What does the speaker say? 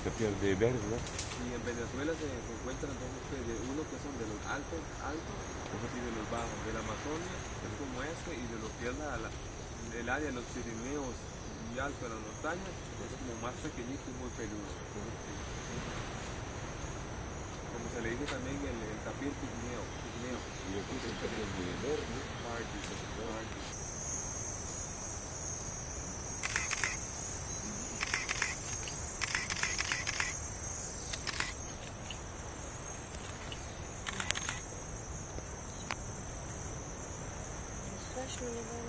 tapial de verde, ¿no? Y en Venezuela se encuentran dos especies, uno que son de los altos y de los bajos, de la Amazonia, es como este, y de lo que es el área de los Pirineos y alto de las montañas, es como más pequeñito y muy peludo. Como se le dice también el tapir pigneo. Y aquí es el tapial de verde. Hardy. Fresh,